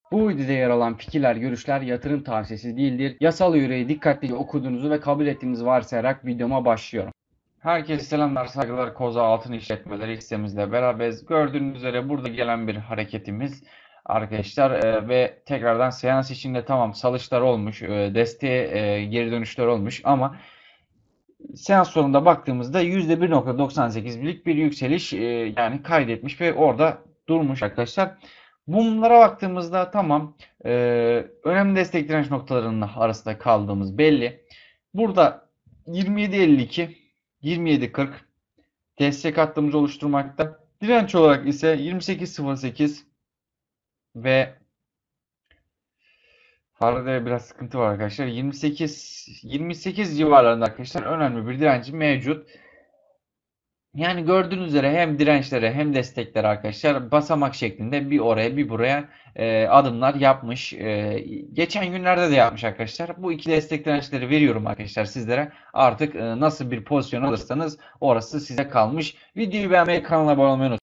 Bu videoda yer alan fikirler, görüşler yatırım tavsiyesi değildir. Yasal yüreği dikkatlice okuduğunuzu ve kabul ettiğinizi varsayarak videoma başlıyorum. Herkese selamlar, saygılar. Koza Altın İşletmeleri hissemizle beraberiz. Gördüğünüz üzere burada gelen bir hareketimiz arkadaşlar ve tekrardan seans içinde tamam salışlar olmuş, desteğe geri dönüşler olmuş ama seans sonunda baktığımızda %1,98'lik bir yükseliş yani kaydetmiş ve orada durmuş arkadaşlar. Bunlara baktığımızda tamam önemli destek direnç noktalarının arasında kaldığımız belli. Burada 27.52, 27.40 destek hattımızı oluşturmakta. Direnç olarak ise 28.08 ve Farada biraz sıkıntı var arkadaşlar. 28 civarlarında arkadaşlar önemli bir direnci mevcut. Yani gördüğünüz üzere hem dirençlere hem desteklere arkadaşlar basamak şeklinde bir oraya bir buraya adımlar yapmış. Geçen günlerde de yapmış arkadaşlar. Bu iki destek dirençleri veriyorum arkadaşlar sizlere. Artık nasıl bir pozisyon alırsanız orası size kalmış. Videoyu beğenmeyi, kanala abone olmayı unutmayın.